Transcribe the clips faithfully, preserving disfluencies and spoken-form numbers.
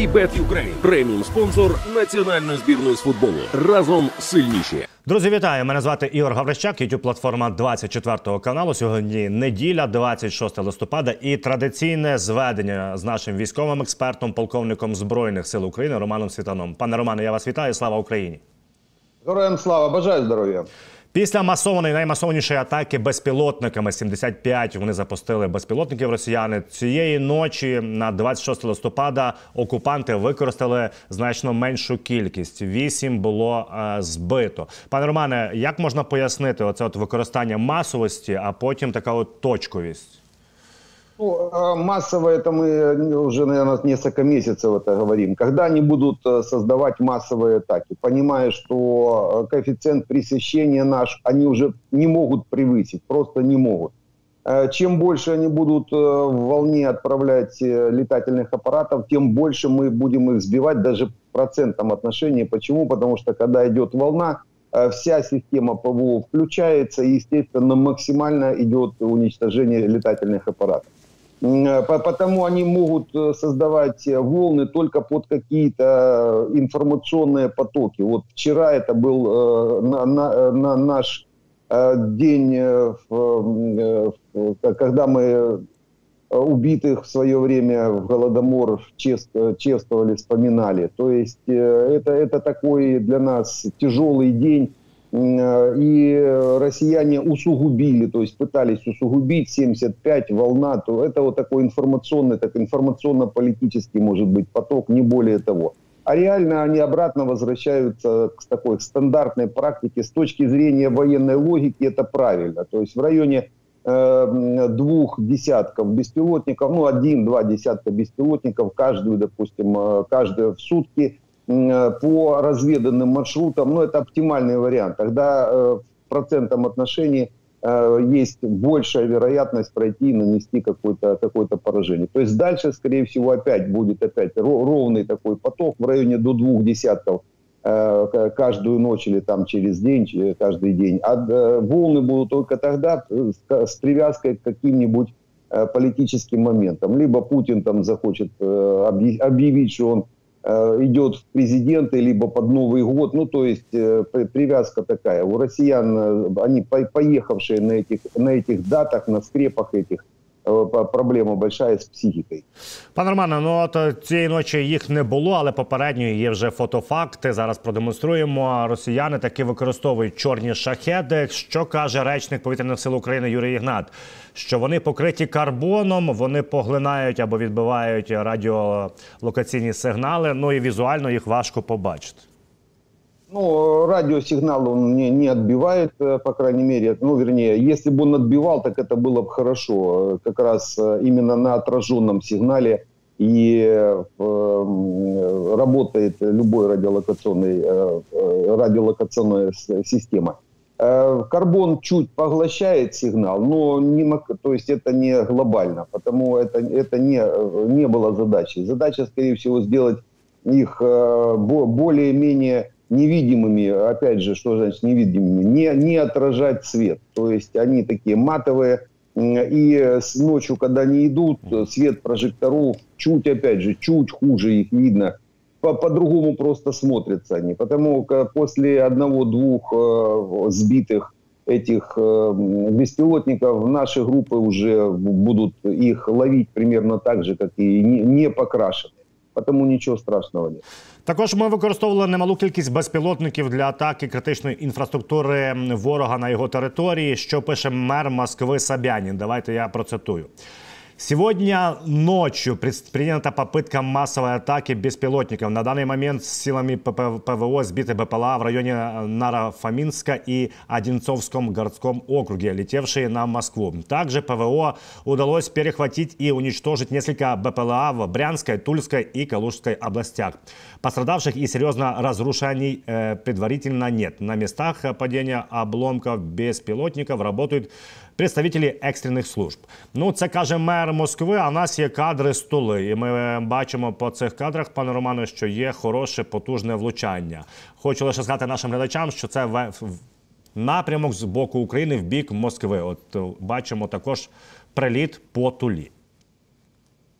Бет Юкрейн – преміум-спонсор національної збірної з футболу. Разом сильніші. Друзі, вітаю! Мене звати Ігор Гаврищак, ютуб-платформа двадцять четвертого каналу. Сьогодні неділя, двадцять шостого листопада, і традиційне зведення з нашим військовим експертом, полковником Збройних сил України Романом Світаном. Пане Романе, я вас вітаю. Слава Україні! Героям слава! Бажаю здоров'я! Після масованої, наймасовнішої атаки безпілотниками, сімдесят п'ять вони запустили безпілотників росіяни, цієї ночі на двадцять шостого листопада окупанти використали значно меншу кількість. Вісім було е, збито. Пане Романе, як можна пояснити оце от використання масовості, а потім така от точковість? Ну, массово это мы уже, наверное, несколько месяцев это говорим. Когда они будут создавать массовые атаки, понимая, что коэффициент пресыщения наш, они уже не могут превысить, просто не могут. Чем больше они будут в волне отправлять летательных аппаратов, тем больше мы будем их сбивать даже в процентном отношении. Почему? Потому что когда идет волна, вся система ПВО включается, и, естественно, максимально идет уничтожение летательных аппаратов. Потому они могут создавать волны только под какие-то информационные потоки. Вот вчера это был на, на, на наш день, когда мы убитых в свое время в Голодомор чествовали, вспоминали. То есть это, это такой для нас тяжелый день. И россияне усугубили, то есть пытались усугубить семьдесят пять, волна, то это вот такой информационный, так информационно-политический, может быть, поток, не более того. А реально они обратно возвращаются к такой стандартной практике. С точки зрения военной логики это правильно. То есть в районе э, двух десятков беспилотников, ну один-два десятка беспилотников, каждую, допустим, каждую в сутки, по разведанным маршрутам, ну, это оптимальный вариант. Тогда э, в процентном отношении э, есть большая вероятность пройти и нанести какое-то какое-то поражение. То есть дальше, скорее всего, опять будет опять ровный такой поток в районе до двух десятков э, каждую ночь или там через день, каждый день. А э, волны будут только тогда с, с привязкой к каким-нибудь э, политическим моментам. Либо Путин там захочет э, объявить, что он идет в президенты, либо под Новый год. Ну, то есть э, привязка такая. У россиян, они поехавшие на этих, на этих датах, на скрепах этих, э, проблема большая з психікою. Пане Романе, ну от цієї ночі їх не було, але попередньо є вже фотофакти. Зараз продемонструємо. Росіяни таки використовують чорні шахеди. Що каже речник Повітряних сил України Юрій Ігнат? Що вони покриті карбоном, вони поглинають або відбивають радіолокаційні сигнали, ну і візуально їх важко побачити. Ну, радиосигнал он не, не отбивает, по крайней мере. Ну, вернее, если бы он отбивал, так это было бы хорошо. Как раз именно на отраженном сигнале и э, работает любой радиолокационный, э, радиолокационная система. Карбон чуть поглощает сигнал, но не, то есть это не глобально, потому это, это не, не было задачей. Задача, скорее всего, сделать их более-менее невидимыми, опять же, что значит невидимыми, не, не отражать свет. То есть они такие матовые, и ночью, когда они идут, свет прожекторов чуть, опять же, чуть хуже их видно. По-другому просто смотрятся они. Потому как после одного-двух э, сбитых этих э, беспилотников наши группы уже будут их ловить примерно так же, как и не, не покрашенные. Потому нічого страшного нет. Також ми використовували немалу кількість безпілотників для атаки критичної інфраструктури ворога на його території, що пише мер Москви Собянин. Давайте я процитую. Сегодня ночью предпринята попытка массовой атаки беспилотников. На данный момент силами ПВО сбиты БПЛА в районе Наро-Фоминска и Одинцовском городском округе, летевшие на Москву. Также ПВО удалось перехватить и уничтожить несколько БПЛА в Брянской, Тульской и Калужской областях. Пострадавших и серьезно разрушений э, предварительно нет. На местах падения обломков беспилотников работают представителі екстрених служб. Ну, це каже мер Москви, а в нас є кадри з Тули. І ми бачимо по цих кадрах, пане Романе, що є хороше, потужне влучання. Хочу лише сказати нашим глядачам, що це напрямок з боку України в бік Москви. От бачимо також приліт по Тулі.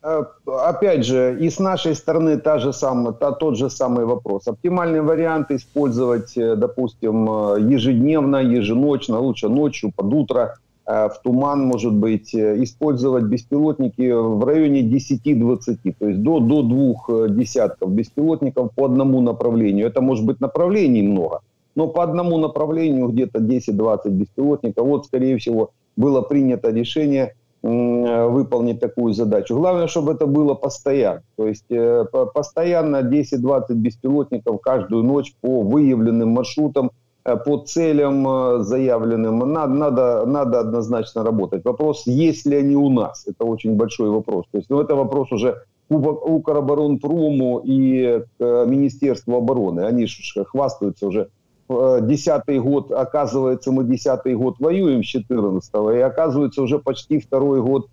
Опять же, и с нашей стороны та же самая, та, тот же самый вопрос. Оптимальный вариант использовать, допустим, ежедневно, еженочно, лучше ночью, под утро, в туман, может быть, использовать беспилотники в районе десяти-двадцати, то есть до, до двух десятков беспилотников по одному направлению. Это может быть направлений много, но по одному направлению где-то десять-двадцать беспилотников. Вот, скорее всего, было принято решение выполнить такую задачу. Главное, чтобы это было постоянно. То есть э, постоянно десять-двадцать беспилотников каждую ночь по выявленным маршрутам, э, по целям э, заявленным. Надо, надо, надо однозначно работать. Вопрос, есть ли они у нас? Это очень большой вопрос. То есть, ну, это вопрос уже к Укроборонпрому и к Министерству обороны. Они же хвастаются уже. Десятый год, оказывается, мы десятый год воюем с четырнадцатого, и оказывается уже почти второй год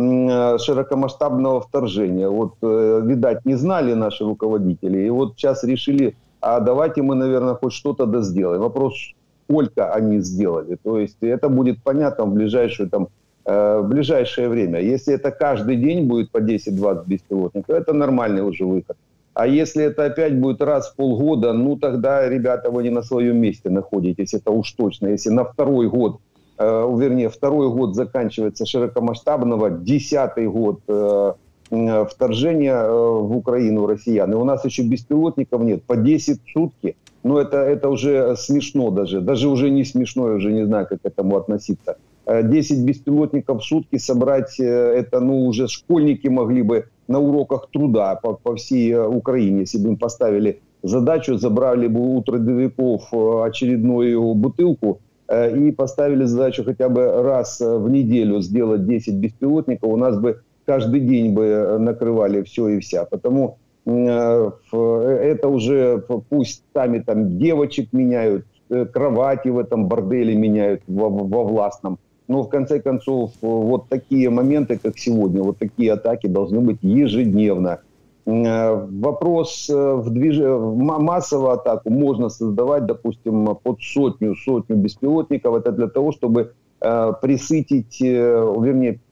широкомасштабного вторжения. Вот, видать, не знали наши руководители, и вот сейчас решили, а давайте мы, наверное, хоть что-то да сделаем. Вопрос, сколько они сделали. То есть это будет понятно в ближайшее, там, в ближайшее время. Если это каждый день будет по десять-двадцать беспилотников, это нормальный уже выход. А если это опять будет раз в полгода, ну тогда, ребята, вы не на своем месте находитесь, это уж точно. Если на второй год, э, вернее, второй год заканчивается широкомасштабного, десятый год э, э, вторжения э, в Украину россиян, и у нас еще беспилотников нет, по десять в сутки, ну это, это уже смешно даже, даже уже не смешно, я уже не знаю, как к этому относиться. десять беспилотников в сутки собрать, э, это, ну, уже школьники могли бы на уроках труда по, по всей Украине, если бы им поставили задачу, забрали бы у трудовиков очередную бутылку э, и поставили задачу хотя бы раз в неделю сделать десять беспилотников, у нас бы каждый день бы накрывали все и вся. Потому э, это уже пусть сами там девочек меняют, кровати в этом борделе меняют во, во властном. Но в конце концов, вот такие моменты, как сегодня, вот такие атаки должны быть ежедневно. Вопрос в движ... массовую атаку можно создавать, допустим, под сотню, сотню беспилотников. Это для того, чтобы пресытить, вернее,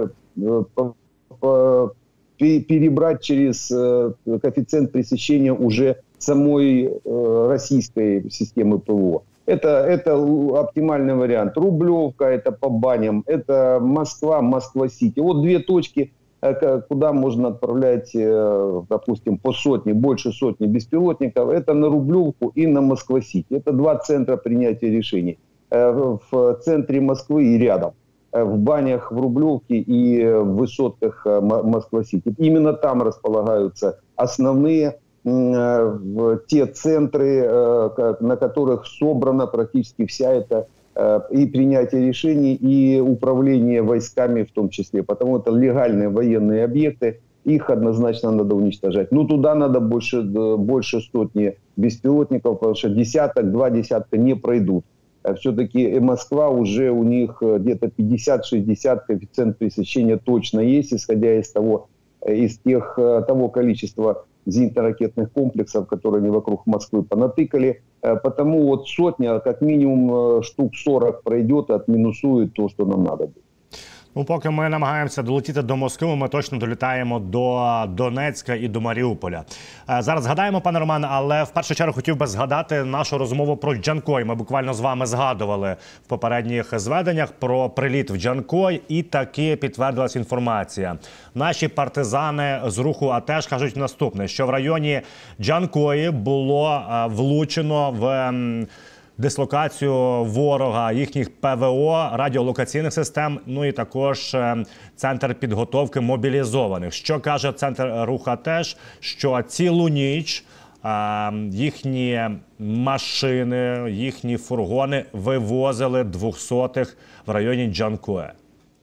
перебрать через коэффициент пресыщения уже самой российской системы ПВО. Это, это оптимальный вариант. Рублевка, это по баням, это Москва, Москва-Сити. Вот две точки, куда можно отправлять, допустим, по сотне, больше сотни беспилотников. Это на Рублевку и на Москва-Сити. Это два центра принятия решений. В центре Москвы и рядом. В банях в Рублевке и в высотках Москва-Сити. Именно там располагаются основные те центры, на которых собрана практически вся эта и принятие решений, и управление войсками в том числе. Потому это легальные военные объекты, их однозначно надо уничтожать. Но туда надо больше, больше сотни беспилотников, потому что десяток, два десятка не пройдут. Все-таки Москва уже у них где-то пятьдесят-шестьдесят коэффициент пресыщения точно есть, исходя из того, из тех, того количества зенитно-ракетных комплексов, которые они вокруг Москвы понатыкали. Потому вот сотня, как минимум штук сорок пройдет и отминусует то, что нам надо будет. Ну, поки ми намагаємося долетіти до Москви, ми точно долітаємо до Донецька і до Маріуполя. Зараз згадаємо, пане Романе, але в першу чергу хотів би згадати нашу розмову про Джанкой. Ми буквально з вами згадували в попередніх зведеннях про приліт в Джанкой, і таки підтвердилась інформація. Наші партизани з руху АТЕШ кажуть наступне, що в районі Джанкої було влучено в дислокацію ворога, їхніх ПВО, радіолокаційних систем, ну і також центр підготовки мобілізованих. Що каже центр руху АТЕШ? Що цілу ніч е, їхні машини, їхні фургони вивозили двохсотих в районі Джанкоя.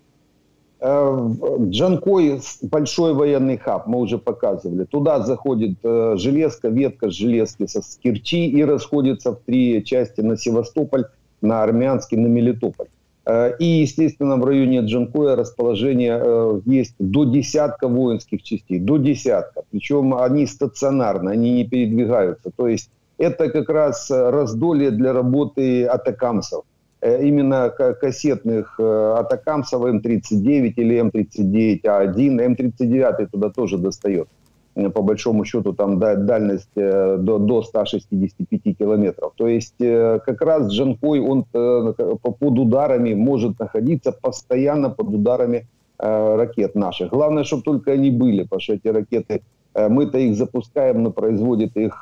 Джанкой – большой военный хаб, мы уже показывали. Туда заходит железка, ветка с железки со Керчи и расходится в три части на Севастополь, на Армянский, на Мелитополь. И, естественно, в районе Джанкоя расположение есть до десятка воинских частей, до десятка. Причем они стационарны, они не передвигаются. То есть это как раз раздолье для работы атакамсов. именно кассетных атакамсов эм тридцать девять или эм тридцать девять а один. эм тридцать девять туда тоже достает. По большому счету там дальность до, до ста шестидесяти пяти километров. То есть как раз Джанкой, он под ударами может находиться постоянно под ударами ракет наших. Главное, чтобы только они были, потому что эти ракеты, мы-то их запускаем, но производят их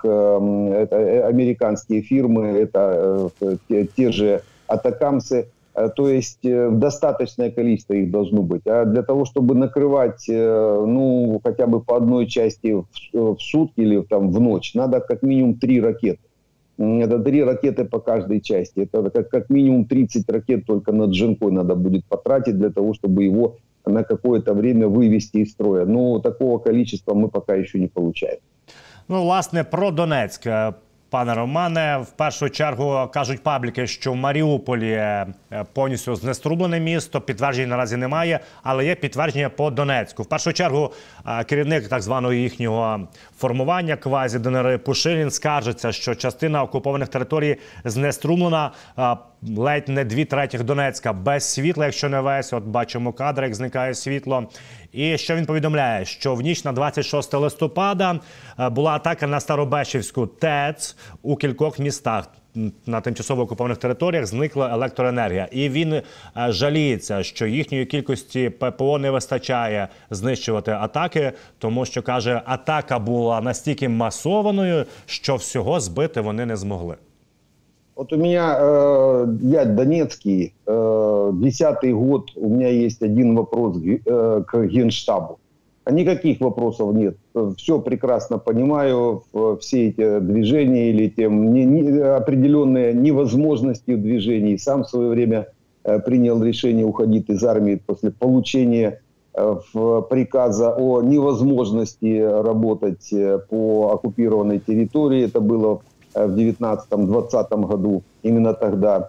это американские фирмы, это те, те же атакамсы. То есть достаточное количество их должно быть. А для того, чтобы накрывать, ну, хотя бы по одной части в, в сутки или там в ночь, надо как минимум три ракеты. Это три ракеты по каждой части. Это как, как минимум тридцать ракет только на Джанкой надо будет потратить для того, чтобы его на какое-то время вывести из строя. Но такого количества мы пока еще не получаем. Ну, власне, про Донецьк. Пане Романе, в першу чергу кажуть пабліки, що в Маріуполі повністю знеструмлене місто, підтверджень наразі немає, але є підтвердження по Донецьку. В першу чергу керівник так званого їхнього формування квазі-ДНР Пушилін скаржиться, що частина окупованих територій знеструмлена, ледь не дві третіх Донецька без світла, якщо не весь. От бачимо кадри, як зникає світло. І що він повідомляє? Що в ніч на двадцять шосте листопада була атака на Старобешівську ТЕЦ у кількох містах. На тимчасово окупованих територіях зникла електроенергія. І він жаліється, що їхньої кількості ППО не вистачає знищувати атаки, тому що, каже, атака була настільки масованою, що всього збити вони не змогли. Вот у меня, э, я донецкий, э, десятый год, у меня есть один вопрос э, к Генштабу. Никаких вопросов нет. Все прекрасно понимаю, все эти движения или тем не, не, определенные невозможности в движении. Сам в свое время э, принял решение уходить из армии после получения э, в приказа о невозможности работать по оккупированной территории. Это было в девятнадцатом-двадцатом году, именно тогда.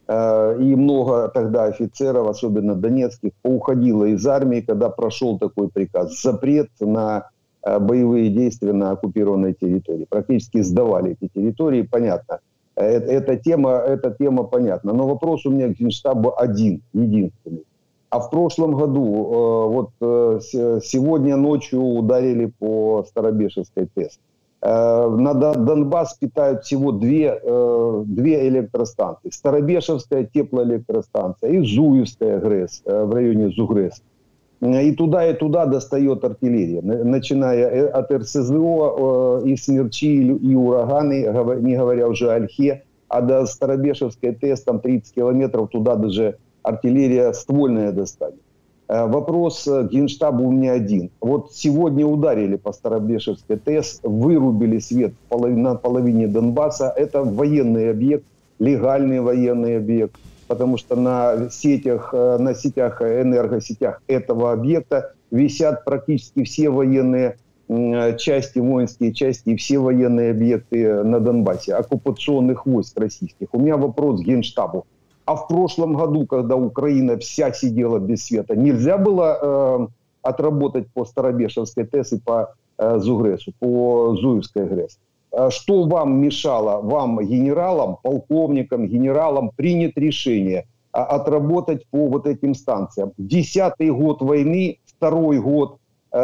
И много тогда офицеров, особенно донецких, поуходило из армии, когда прошел такой приказ. Запрет на боевые действия на оккупированной территории. Практически сдавали эти территории, понятно. Эта тема, эта тема понятна. Но вопрос у меня к Генштабу один, единственный. А в прошлом году, вот сегодня ночью ударили по Старобешевской ТЭС. На Донбасс питают всего две, две электростанции. Старобешевская теплоэлектростанция и Зуевская ГРЭС в районе Зугрэс. И туда, и туда достает артиллерия. Начиная от эр эс зэ о и Смерчи, и Ураганы, не говоря уже о Ольхе. А до Старобешевской ТЭС там тридцать километров, туда даже артиллерия ствольная достанет. Вопрос к Генштабу у меня один. Вот сегодня ударили по Старобешевской ТЭС, вырубили свет на половине Донбасса. Это военный объект, легальный военный объект, потому что на сетях, на сетях, энергосетях этого объекта висят практически все военные части, воинские части и все военные объекты на Донбассе, оккупационных войск российских. У меня вопрос к Генштабу. А в прошлом году, когда Украина вся сидела без света, нельзя было э, отработать по Старобешевской ТЭС и по э, Зугрэсу, по Зуевской ГРЭС? Что вам мешало, вам, генералам, полковникам, генералам, принять решение э, отработать по вот этим станциям? Десятый год войны, второй год э,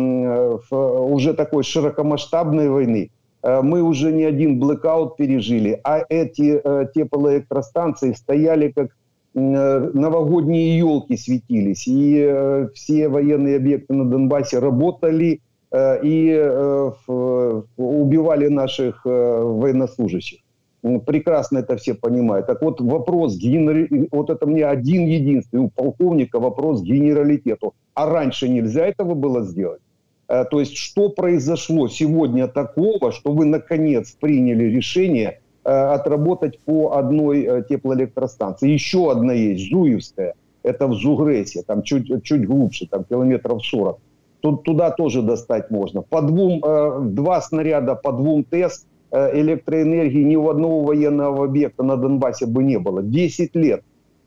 э, уже такой широкомасштабной войны. Мы уже не один блэкаут пережили, а эти э, теплоэлектростанции стояли как э, новогодние елки светились. И э, все военные объекты на Донбассе работали э, и э, э, убивали наших э, военнослужащих. Прекрасно это все понимают. Так вот, вопрос, генер... вот это мне один единственный, у полковника вопрос к генералитету. А раньше нельзя этого было сделать? То есть, что произошло сегодня такого, что вы наконец приняли решение э, отработать по одной э, теплоэлектростанции? Еще одна есть, Зуевская, это в Зугрэсе, там чуть, чуть глубже, там километров сорок. Тут, туда тоже достать можно. По двум, э, два снаряда по двум ТЭС э, электроэнергии ни у одного военного объекта на Донбассе бы не было. десять лет.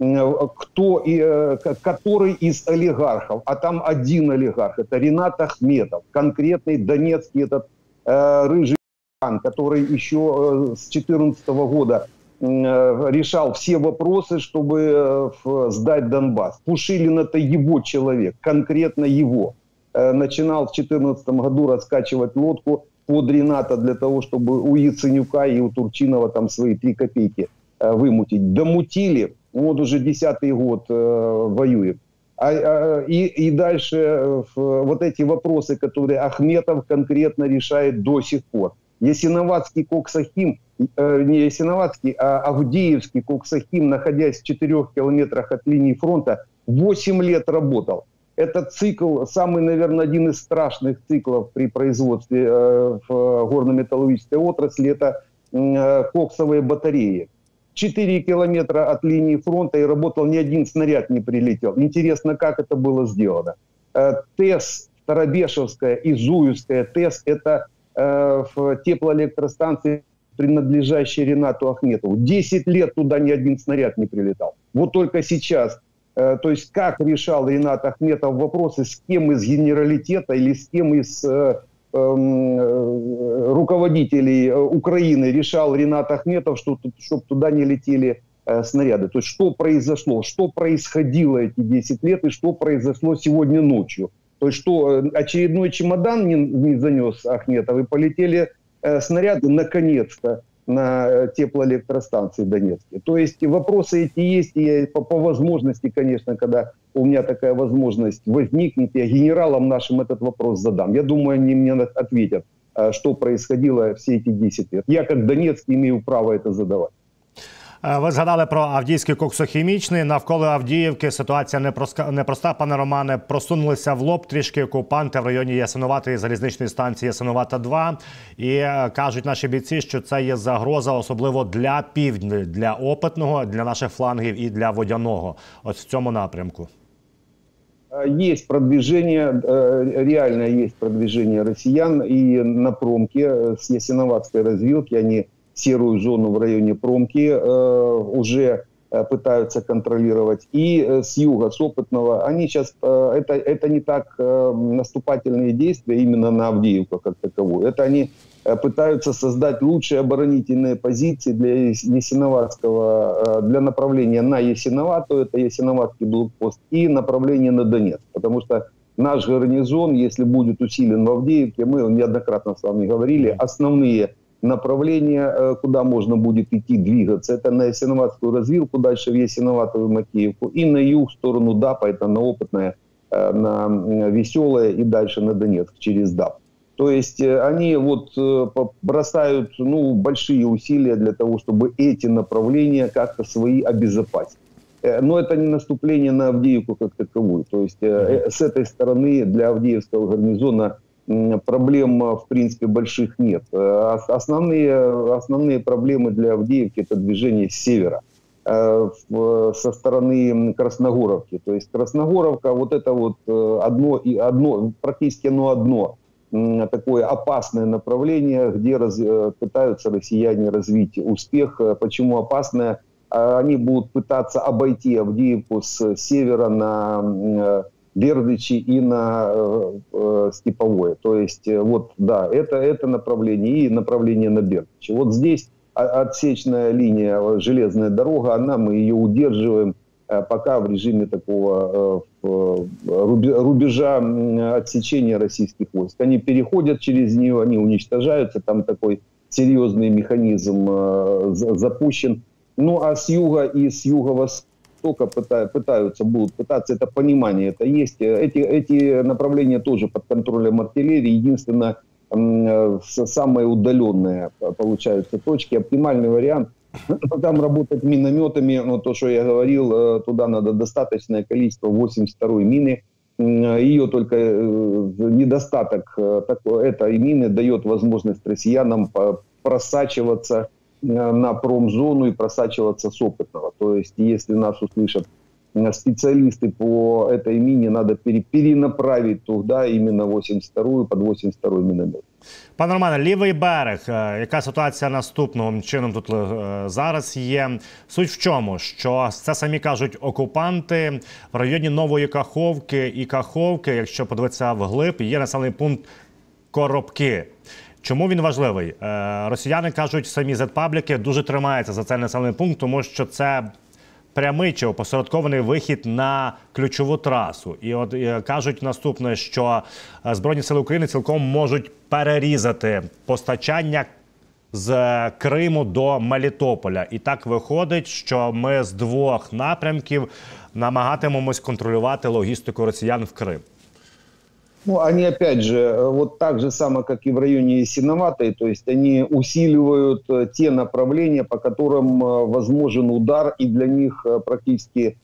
Кто, который из олигархов, а там один олигарх, это Ринат Ахметов, конкретный донецкий этот э, рыжий, который еще э, с две тысячи четырнадцатого года решал все вопросы, чтобы сдать Донбасс. Пушилин — это его человек, конкретно его. Начинал в две тысячи четырнадцатом году раскачивать лодку под Рената для того, чтобы у Яценюка и у Турчинова там свои три копейки вымутить. Домутили, вот уже десятый год воюем. А, а, и, и дальше вот эти вопросы, которые Ахметов конкретно решает до сих пор. Ясиноватский Коксахим, э, не Ясиноватский, а Авдеевский Коксахим, находясь в четырех километрах от линии фронта, восемь лет работал. Этот цикл, самый, наверное, один из страшных циклов при производстве э, в горно-металлургической отрасли, это э, коксовые батареи. четыре километра от линии фронта и работал, ни один снаряд не прилетел. Интересно, как это было сделано. Э, ТЭС, Старобешевская и Зуевская ТЭС – это э, в теплоэлектростанции, принадлежащей Ренату Ахметову. десять лет туда ни один снаряд не прилетал. Вот только сейчас. То есть как решал Ренат Ахметов вопросы, с кем из генералитета или с кем из э, э, руководителей Украины решал Ренат Ахметов, что, чтобы туда не летели э, снаряды. То есть что произошло, что происходило эти десять лет и что произошло сегодня ночью. То есть что очередной чемодан не, не занес Ахметов и полетели э, снаряды наконец-то на теплоэлектростанции Донецкие. То есть вопросы эти есть, и я по, по возможности, конечно, когда у меня такая возможность возникнет, я генералам нашим этот вопрос задам. Я думаю, они мне ответят, что происходило все эти десять лет. Я, как донецкий, имею право это задавать. Ви згадали про Авдіївський коксохімічний. Навколо Авдіївки ситуація непроста, непроста, пане Романе. Просунулися в лоб трішки окупанти в районі Ясиноватої залізничної станції Ясиновата два. І кажуть наші бійці, що це є загроза особливо для півдня, для Опитного, для наших флангів і для Водяного. Ось в цьому напрямку. Есть продвижение, реально есть продвижение россиян. И на промке с Ясиноватской развилки они серую зону в районе промки э, уже э, пытаются контролировать. И э, с юга, с Опытного, они сейчас, э, это, это не так э, наступательные действия именно на Авдеевку как таковую. Это они э, пытаются создать лучшие оборонительные позиции для Ясиноватского, э, для направления на Ясиноватую, это Ясиноватский блокпост, и направление на Донецк. Потому что наш гарнизон, если будет усилен в Авдеевке, мы неоднократно с вами говорили, основные направление, куда можно будет идти, двигаться, это на Ясиноватскую развилку, дальше в Ясиноватую Макеевку, и на юг, в сторону ДАПа, это на Опытное, на Веселое и дальше на Донецк через ДАП. То есть они вот бросают, ну, большие усилия для того, чтобы эти направления как-то свои обезопасить. Но это не наступление на Авдеевку как таковую. То есть с этой стороны для Авдеевского гарнизона проблем, в принципе, больших нет. Основные, основные проблемы для Авдеевки – это движение с севера, со стороны Красногоровки. То есть Красногоровка – вот это вот одно, и одно, практически оно одно такое опасное направление, где раз, пытаются россияне развить успех. Почему опасное? Они будут пытаться обойти Авдеевку с севера на Бердычи и на э, Степовое. То есть, э, вот, да, это, это направление и направление на Бердычи. Вот здесь отсечная линия, железная дорога, она, мы ее удерживаем э, пока в режиме такого э, рубежа отсечения российских войск. Они переходят через нее, они уничтожаются, там такой серьезный механизм э, запущен. Ну, а с юга и с юго-востока только пытаются, будут пытаться, это понимание, это есть. Эти, эти направления тоже под контролем артиллерии. Единственное, самые удаленные получаются точки. Оптимальный вариант, там работать минометами, но то, что я говорил, туда надо достаточное количество, восемьдесят второй мины. Ее только недостаток этой мины дает возможность россиянам просачиваться на промзону и просачиваться с Опытного. То есть, если нас услышат специалисты по этой мине, надо перенаправить туда именно восемьдесят вторую, под восемьдесят второй міномет. Пане Романе, лівий берег. Яка ситуація наступним чином тут зараз є? Суть в чому? Що це самі кажуть окупанти. В районі Нової Каховки і Каховки, якщо подивитися вглиб, є населений пункт Коробки. Чому він важливий? Е, росіяни кажуть, самі зет-пабліки дуже тримаються за цей населений пункт, тому що це прямий чи опосередкований вихід на ключову трасу. І от е, кажуть наступне, що Збройні сили України цілком можуть перерізати постачання з Криму до Мелітополя. І так виходить, що ми з двох напрямків намагатимемось контролювати логістику росіян в Крим. Ну, они, опять же, вот так же само, как и в районе Ясиноватой, то есть они усиливают те направления, по которым возможен удар, и для них практически,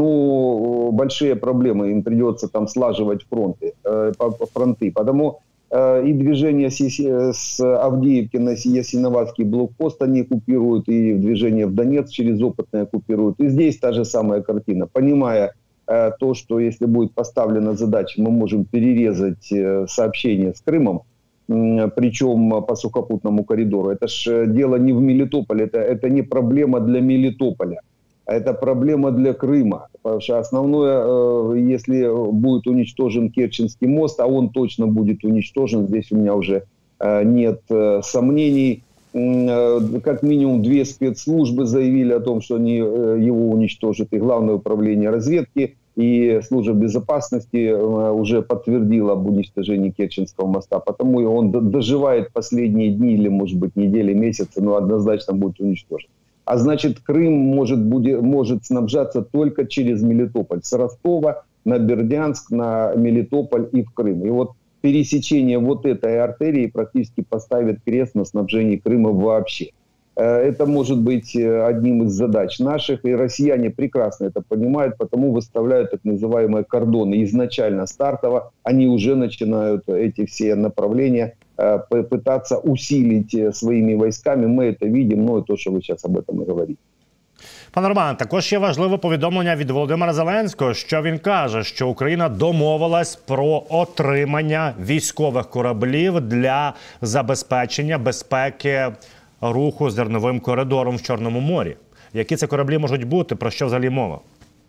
ну, большие проблемы. Им придется там слаживать фронты, фронты. Потому и движение с Авдеевки на Ясиноватский блокпост они оккупируют, и движение в Донецк через Опытное оккупируют. И здесь та же самая картина. Понимая то, что если будет поставлена задача, мы можем перерезать сообщение с Крымом, причем по сухопутному коридору. Это ж дело не в Мелитополе, это, это не проблема для Мелитополя, а это проблема для Крыма. Потому что основное, если будет уничтожен Керченский мост, а он точно будет уничтожен, здесь у меня уже нет сомнений. Как минимум две спецслужбы заявили о том, что они его уничтожат. И Главное управление разведки, и Служба безопасности уже подтвердила об уничтожении Керченского моста. Потому он доживает последние дни или, может быть, недели, месяцы, но однозначно будет уничтожен. А значит, Крым может, будет, может снабжаться только через Мелитополь. С Ростова на Бердянск, на Мелитополь и в Крым. И вот пересечение вот этой артерии практически поставит крест на снабжении Крыма вообще. Это может быть одним из задач наших, и россияне прекрасно это понимают, потому выставляют так называемые кордоны. Изначально стартово они уже начинают эти все направления пытаться усилить своими войсками. Мы это видим, но то, что вы сейчас об этом и говорите. Пане Романе, також є важливе повідомлення від Володимира Зеленського, що він каже, що Україна домовилась про отримання військових кораблів для забезпечення безпеки руху зерновим коридором в Чорному морі. Які це кораблі можуть бути, про що взагалі мова?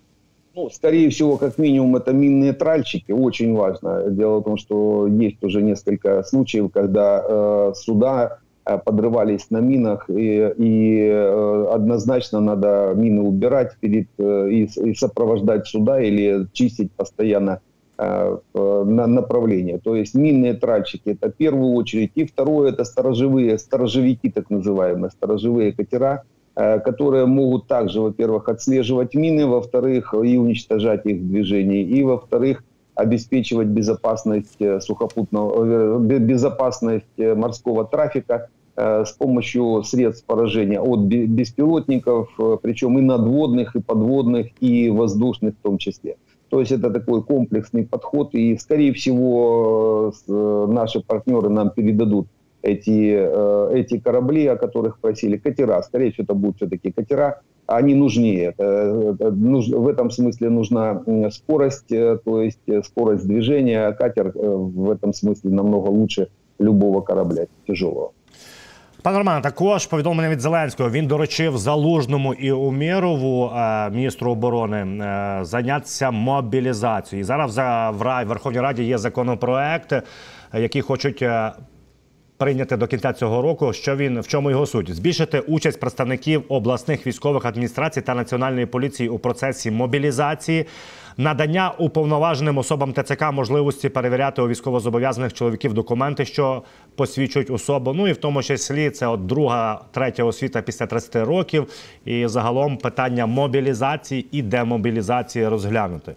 Ну, скорее всего, как минимум, это минные тральщики. Очень важно. Дело в том, что есть уже несколько случаев, когда э, суда подрывались на минах, и, и э, однозначно надо мины убирать перед, э, и, и сопровождать суда или чистить постоянно э, на направление. То есть минные тральщики — это в первую очередь. И второе — это сторожевые, сторожевики, так называемые, сторожевые катера, э, которые могут также, во-первых, отслеживать мины, во-вторых, и уничтожать их в движении, и, во-вторых, обеспечивать безопасность сухопутного, безопасность морского трафика с помощью средств поражения от беспилотников, причем и надводных, и подводных, и воздушных в том числе. То есть это такой комплексный подход, и, скорее всего, наши партнеры нам передадут эти, эти корабли, о которых просили, катера. Скорее всего, это будут все-таки катера. Они нужнее. В этом смысле нужна скорость, то есть скорость движения. Катер в этом смысле намного лучше любого корабля тяжелого. Пане Романе, також повідомлення від Зеленського. Він доручив Залужному і Умєрову, міністру оборони, зайнятися мобілізацією. І зараз в Верховній Раді є законопроект, який хочуть прийняти до кінця цього року. Що він, в чому його суть? Збільшити участь представників обласних військових адміністрацій та Національної поліції у процесі мобілізації, надання уповноваженим особам ТЦК можливості перевіряти у військовозобов'язаних чоловіків документи, що посвідчують особу. Ну і в тому числі це от друга, третя освіта після тридцяти років. І загалом питання мобілізації і демобілізації розглянути.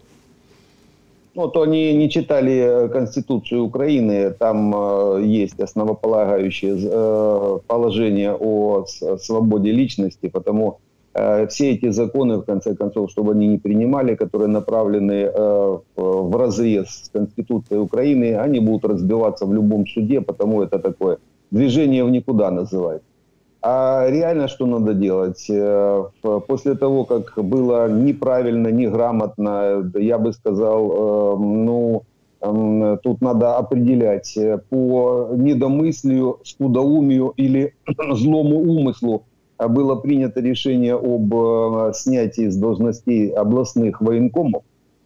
Вот они не читали Конституцию Украины, там э, есть основополагающее э, положение о свободе личности, потому э, все эти законы, в конце концов, чтобы они не принимали, которые направлены э, в разрез с Конституцией Украины, они будут разбиваться в любом суде, потому это такое движение в никуда называется. А реально что надо делать? После того, как было неправильно, неграмотно, я бы сказал, ну, тут надо определять по недомыслию, скудоумию или злому умыслу было принято решение об снятии с должностей областных военкомов.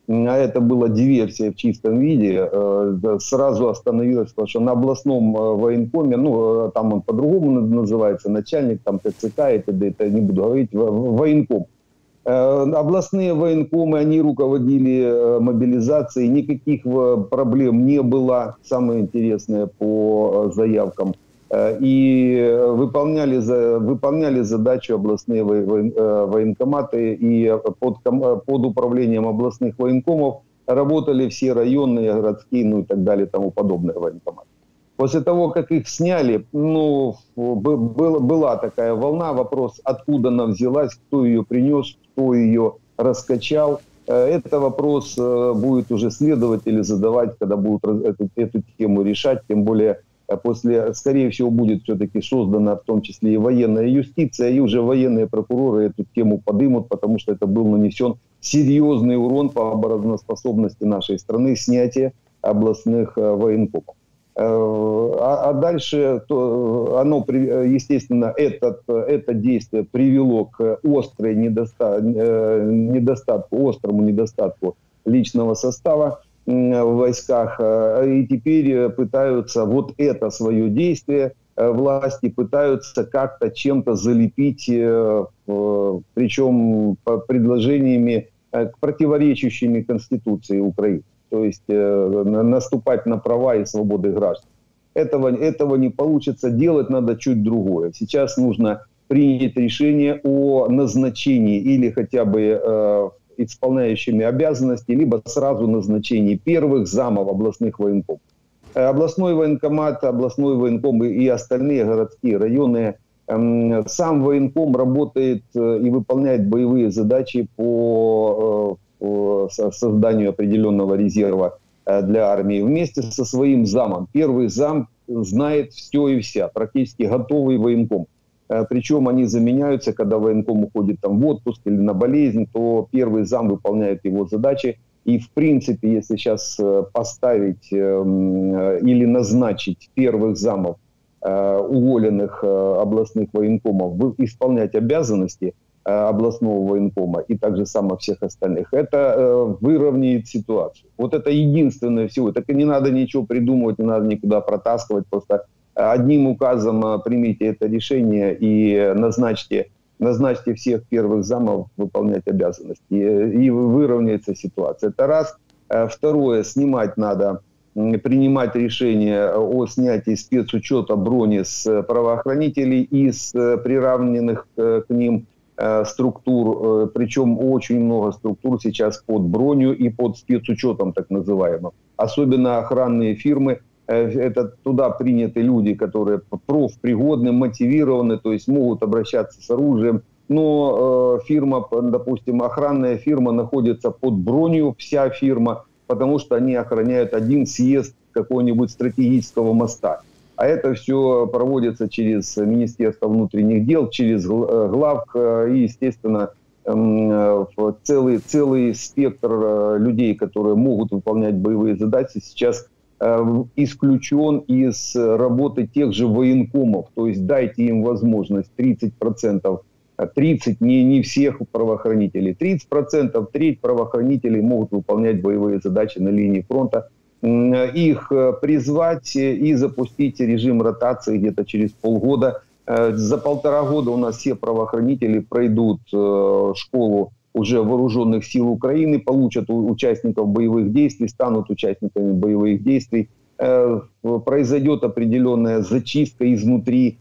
а это была диверсия в чистом виде, сразу остановилась, потому что на областном военкоме, ну, там он по-другому называется, начальник, там, ТЦК, это, это не буду говорить, военком. Областные военкомы, они руководили мобилизацией, никаких проблем не было, самое интересное по заявкам. И выполняли, выполняли задачу областные военкоматы, и под, под управлением областных военкомов работали все районные, городские, ну и так далее, тому подобное военкоматы. После того, как их сняли, ну, была, была такая волна, вопрос, откуда она взялась, кто ее принес, кто ее раскачал. Это вопрос будет уже следователи задавать, когда будут эту, эту тему решать, тем более после, скорее всего, будет все-таки создана в том числе и военная юстиция, и уже военные прокуроры эту тему подымут, потому что это был нанесен серьезный урон по обороноспособности нашей страны, снятие областных военкомов. А, а дальше, то, оно, естественно, этот, это действие привело к острой недоста, недостатку, острому недостатку личного состава в войсках, и теперь пытаются вот это свое действие власти пытаются как-то чем-то залепить, причем предложениями противоречащими Конституции Украины, то есть наступать на права и свободы граждан. Этого, этого не получится, делать надо чуть другое. Сейчас нужно принять решение о назначении или хотя бы исполняющими обязанности, либо сразу назначении первых замов областных военкомов. Областной военкомат, областной военком и остальные городские районы, сам военком работает и выполняет боевые задачи по созданию определенного резерва для армии вместе со своим замом. Первый зам знает все и вся, практически готовый военком. Причем они заменяются, когда военком уходит там в отпуск или на болезнь, то первый зам выполняет его задачи. И в принципе, если сейчас поставить или назначить первых замов уволенных областных военкомов исполнять обязанности областного военкома и также само всех остальных, это выровняет ситуацию. Вот это единственное всего. Так и не надо ничего придумывать, не надо никуда протаскивать, просто одним указом примите это решение и назначьте, назначьте всех первых замов выполнять обязанности. И, и выровняется ситуация. Это раз. Второе, снимать надо, принимать решение о снятии спецучета брони с правоохранителей и с приравненных к ним структур. Причем очень много структур сейчас под броню и под спецучетом так называемым. Особенно охранные фирмы. Это туда приняты люди, которые профпригодны, мотивированы, то есть могут обращаться с оружием. Но э, фирма, допустим, охранная фирма находится под бронью, вся фирма, потому что они охраняют один съезд какого-нибудь стратегического моста. А это все проводится через Министерство внутренних дел, через главк и, естественно, э, целый, целый спектр людей, которые могут выполнять боевые задачи, сейчас исключен из работы тех же военкомов. То есть дайте им возможность тридцать процентов, тридцать не, не всех правоохранителей, тридцать процентов, треть правоохранителей могут выполнять боевые задачи на линии фронта. Их призвать и запустить режим ротации где-то через полгода. За полтора года у нас все правоохранители пройдут школу уже вооруженных сил Украины, получат участников боевых действий, станут участниками боевых действий. Произойдет определенная зачистка изнутри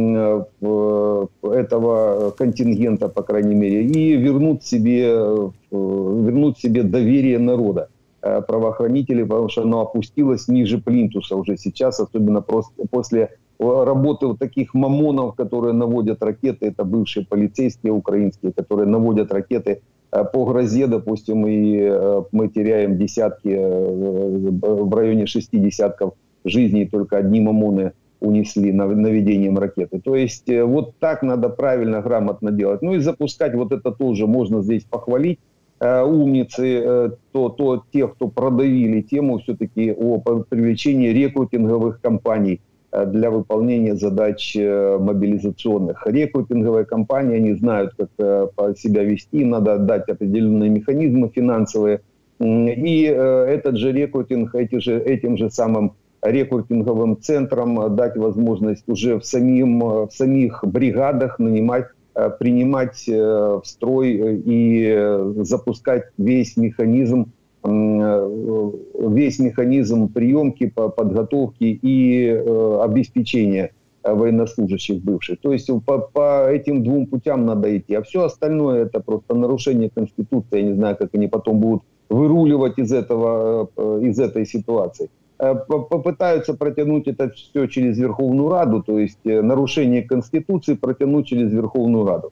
этого контингента, по крайней мере, и вернут себе, вернут себе доверие народа, правоохранителей, потому что оно опустилось ниже плинтуса уже сейчас, особенно после работы вот таких мамонов, которые наводят ракеты, это бывшие полицейские украинские, которые наводят ракеты по грозе, допустим, и мы теряем десятки, в районе шести десятков жизней, только одни мамоны унесли наведением ракеты. То есть вот так надо правильно, грамотно делать. Ну и запускать вот это тоже можно здесь похвалить. Умницы, то, то тех, кто продавили тему все-таки о привлечении рекрутинговых компаний для выполнения задач мобилизационных. Рекрутинговые компании, они знают, как себя вести, им надо дать определенные механизмы финансовые, И этот же рекрутинг, эти же, этим же самым рекрутинговым центрам дать возможность уже в, самим, в самих бригадах нанимать, принимать в строй и запускать весь механизм, весь механизм приемки, подготовки и обеспечения военнослужащих бывших. То есть по, по этим двум путям надо идти. А все остальное это просто нарушение Конституции. Я не знаю, как они потом будут выруливать из этого, из этой ситуации. Попытаются протянуть это все через Верховную Раду, то есть нарушение Конституции протянуть через Верховную Раду,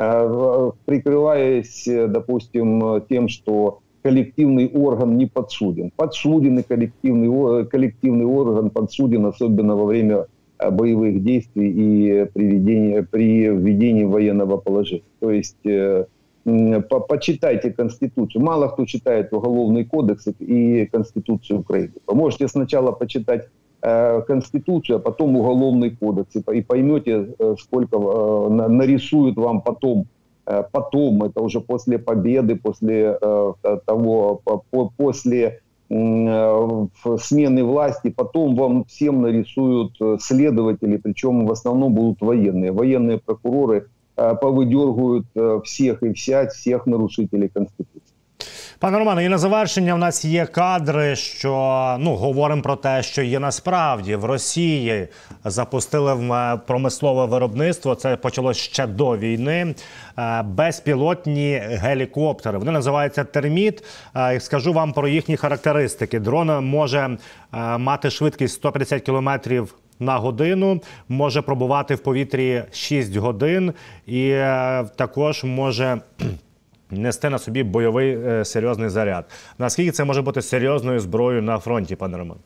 прикрываясь, допустим, тем, что коллективный орган не подсуден. Подсуден и коллективный, коллективный орган подсуден, особенно во время боевых действий и при введении, при введении военного положения. То есть по почитайте Конституцию. Мало кто читает Уголовный кодекс и Конституцию Украины. Вы можете сначала почитать э, Конституцию, а потом Уголовный кодекс. И поймете, сколько э, нарисуют вам потом. Э, потом, это уже после победы, после э, того, по, после э, смены власти, потом вам всем нарисуют следователи, причем в основном будут военные. Военные прокуроры повидергують всіх і вся, всіх нарушителів Конституції. Пане Романе, і на завершення в нас є кадри, що, ну, говоримо про те, що є насправді в Росії запустили в промислове виробництво, це почалось ще до війни, безпілотні гелікоптери. Вони називаються «Терміт». Скажу вам про їхні характеристики. Дрон може мати швидкість сто п'ятдесят кілометрів на годину, може пробувати в повітрі шість годин і е, також може нести на собі бойовий е, серйозний заряд. Наскільки це може бути серйозною зброєю на фронті, пане Роман?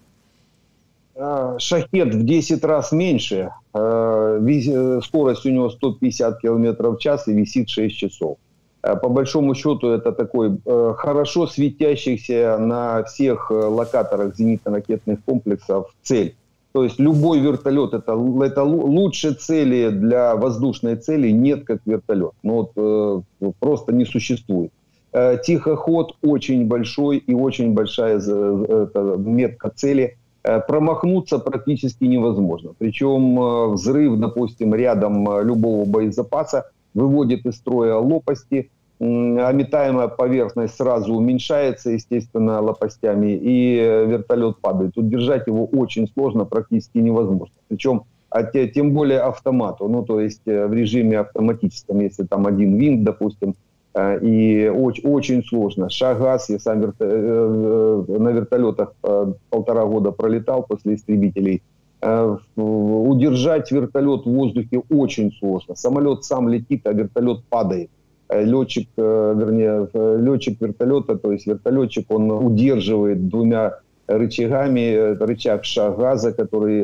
Шахед в десять раз меньше, скорость у него сто пятьдесят километров в час и висит шесть часов. По большому счету это такой хорошо светящийся на всех локаторах зенитно-ракетных комплексов цель. То есть любой вертолет, это, это лучше цели для воздушной цели нет, как вертолет. Ну, вот, э, просто не существует. Э, тихоход очень большой и очень большая э, метка цели. Э, промахнуться практически невозможно. Причем э, взрыв, допустим, рядом любого боезапаса выводит из строя лопасти. Обитаемая поверхность сразу уменьшается, естественно, лопастями, и вертолет падает. Удержать его очень сложно, практически невозможно. Причем, а те, тем более автомату, ну, то есть в режиме автоматическом, если там один винт, допустим, и очень, очень сложно. Шагас, я сам верто... на вертолетах полтора года пролетал после истребителей. Удержать вертолет в воздухе очень сложно. Самолет сам летит, а вертолет падает. Летчик, вернее, летчик вертолета, то есть вертолетчик, он удерживает двумя рычагами, рычаг шаг-газа, который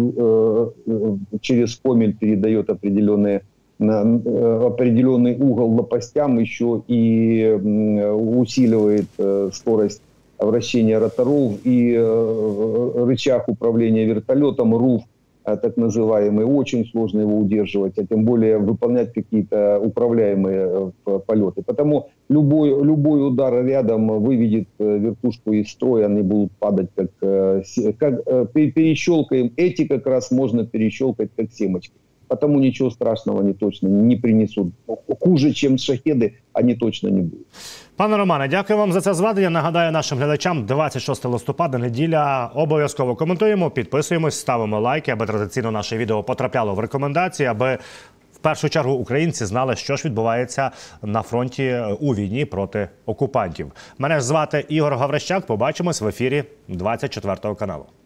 через комель передает определенные, определенный угол лопастям, еще и усиливает скорость вращения роторов, и рычаг управления вертолетом, руф, так называемый, очень сложно его удерживать, а тем более выполнять какие-то управляемые полеты. Потому любой, любой удар рядом выведет вертушку из строя, они будут падать как, как перещелкаем. Эти как раз можно перещелкать как семечки. Потому ничего страшного они точно не принесут. Хуже, чем шахеды, они точно не будут. Пане Романе, дякую вам за це зведення. Нагадаю нашим глядачам, двадцять шостого листопада, неділя. Обов'язково коментуємо, підписуємось, ставимо лайки, аби традиційно наше відео потрапляло в рекомендації, аби в першу чергу українці знали, що ж відбувається на фронті у війні проти окупантів. Мене звати Ігор Гаврищак. Побачимось в ефірі двадцять четвертого каналу.